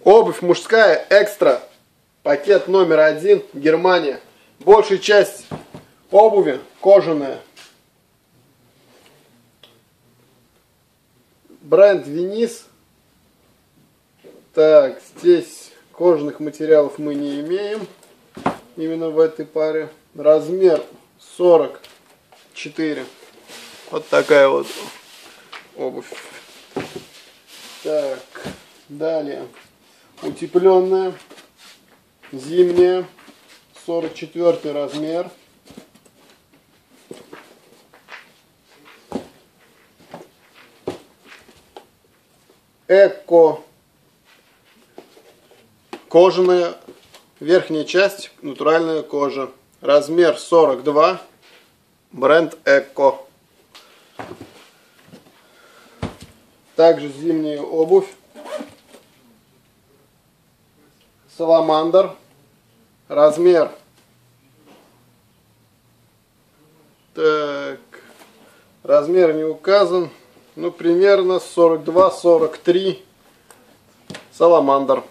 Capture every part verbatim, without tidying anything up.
Обувь мужская экстра. Пакет номер один. Германия. Большая часть обуви кожаная. Бренд Винис. Так, здесь кожаных материалов мы не имеем. Именно в этой паре. Размер сорок четыре. Вот такая вот обувь. Так, далее. Утепленная. Зимняя. сорок четвёртый размер. Эко. Кожаная. Верхняя часть натуральная кожа. Размер сорок два. Бренд Эко. Также зимняя обувь. Саламандр. Размер. Так. Размер не указан. Ну, примерно сорок два сорок три. Саламандр.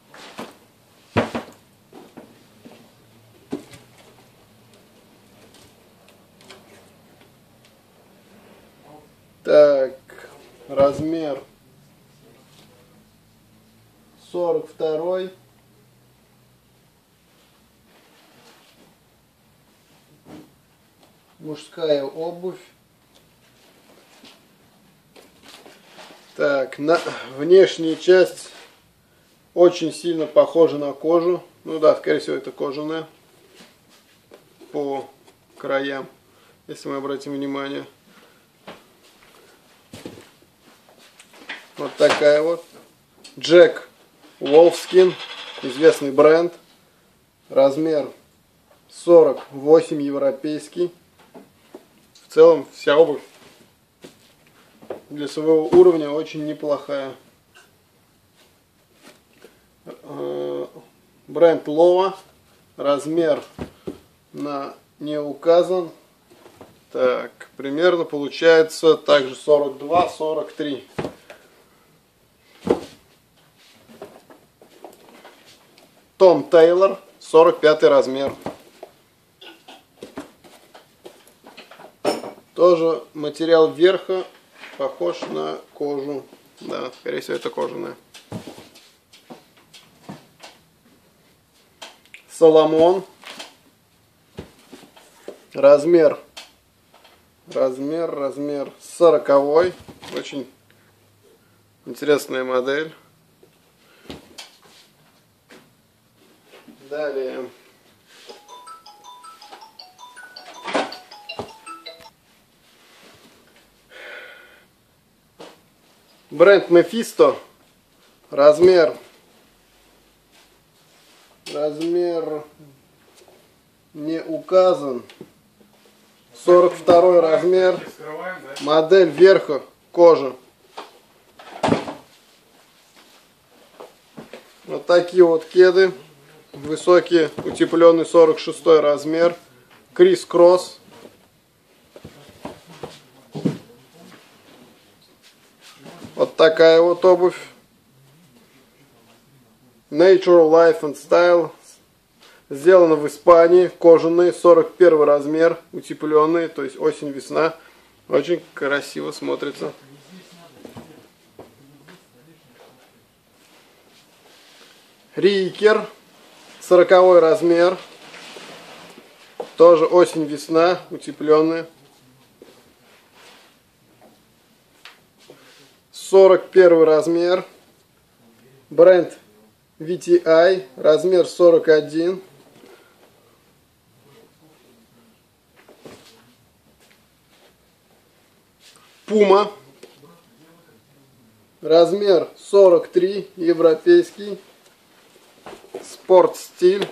Так. Размер сорок два. Мужская обувь. Так, на внешняя часть очень сильно похожа на кожу. Ну да, скорее всего, это кожаная. По краям, если мы обратим внимание. Вот такая вот. Джек Wolfskin. Известный бренд. Размер сорок восемь европейский. В целом вся обувь для своего уровня очень неплохая. Бренд Лова. Размер на не указан. Так, примерно получается также сорок два сорок три. Том Тейлор. сорок пятый размер. Тоже материал верха похож на кожу. Да, скорее всего, это кожаная. Соломон. Размер. Размер, размер сороковой. Очень интересная модель. Далее. Бренд Mephisto. Размер. Размер не указан. сорок второй размер. Модель верха. Кожа. Вот такие вот кеды. Высокие, утепленный сорок шестой размер. Крис Кросс. Вот такая вот обувь. Nature Life and Style. Сделано в Испании. Кожаные, сорок первый размер. Утепленные, то есть осень-весна. Очень красиво смотрится. Рикер. сороковой размер. Тоже осень-весна. Утепленные. сорок первый размер. Бренд ви ти ай. Размер сорок один. Пума. Размер сорок три. Европейский. Спорт-стиль.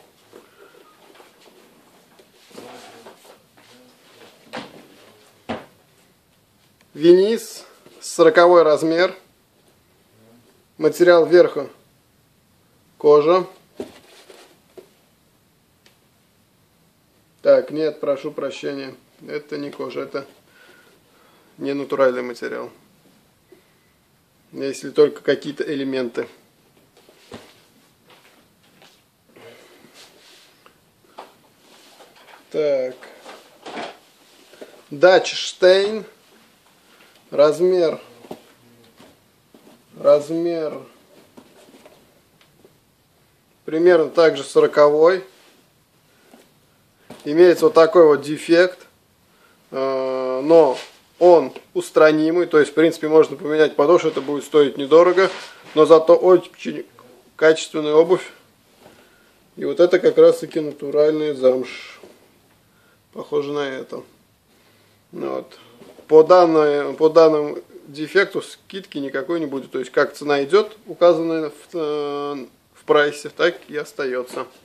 Винис. сороковой размер. Материал верха. Кожа. Так, нет, прошу прощения. Это не кожа, это не натуральный материал. Если только какие-то элементы. Так. Датчштейн. Размер. Размер. Примерно также сороковой. Имеется вот такой вот дефект. Но он устранимый. То есть, в принципе, можно поменять подошву. Это будет стоить недорого. Но зато очень качественная обувь. И вот это как раз таки натуральный замш. Похоже на это. Вот. По, данной, по данному дефекту скидки никакой не будет. То есть как цена идет, указанная в, э, в прайсе, так и остается.